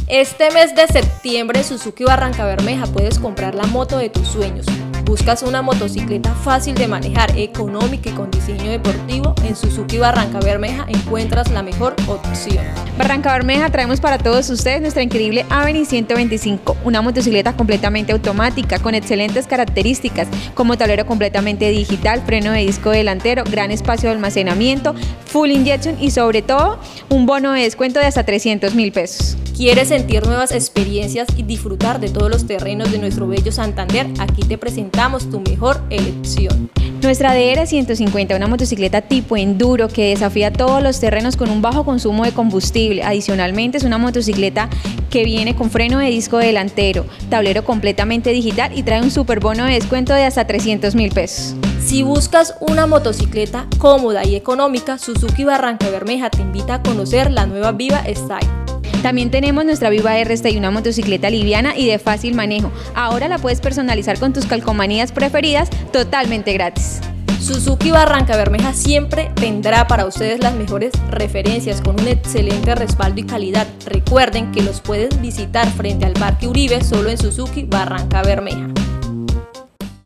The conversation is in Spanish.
Este mes de septiembre en Suzuki Barrancabermeja puedes comprar la moto de tus sueños. ¿Buscas una motocicleta fácil de manejar, económica y con diseño deportivo? En Suzuki Barrancabermeja encuentras la mejor opción. Barrancabermeja traemos para todos ustedes nuestra increíble Avenir 125, una motocicleta completamente automática con excelentes características como tablero completamente digital, freno de disco delantero, gran espacio de almacenamiento, full injection y sobre todo un bono de descuento de hasta 300.000 pesos. ¿Quieres sentir nuevas experiencias y disfrutar de todos los terrenos de nuestro bello Santander? Aquí te presentamos tu mejor elección. Nuestra DR 150, una motocicleta tipo enduro que desafía todos los terrenos con un bajo consumo de combustible. Adicionalmente es una motocicleta que viene con freno de disco delantero, tablero completamente digital y trae un super bono de descuento de hasta 300.000 pesos. Si buscas una motocicleta cómoda y económica, Suzuki Barrancabermeja te invita a conocer la nueva Viva Style. También tenemos nuestra Viva R-Style, una motocicleta liviana y de fácil manejo. Ahora la puedes personalizar con tus calcomanías preferidas totalmente gratis. Suzuki Barrancabermeja siempre tendrá para ustedes las mejores referencias con un excelente respaldo y calidad. Recuerden que los pueden visitar frente al Parque Uribe solo en Suzuki Barrancabermeja.